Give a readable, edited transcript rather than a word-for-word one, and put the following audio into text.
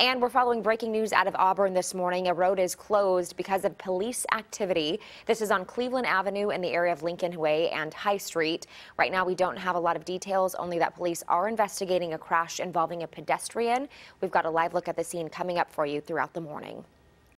And we're following breaking news out of Auburn this morning. A road is closed because of police activity. This is on Cleveland Avenue in the area of Lincoln Way and High Street. Right now, we don't have a lot of details, only that police are investigating a crash involving a pedestrian. We've got a live look at the scene coming up for you throughout the morning.